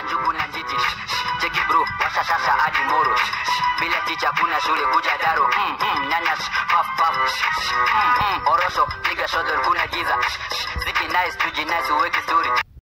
njugu na njiti. Cheki bro, washa shasha hadi moro. Bila ticha kuna shule kuja daro. Nyanya puff puff. Orosho piga shodol kuna giza. Ziki nice tuji nice uweke story.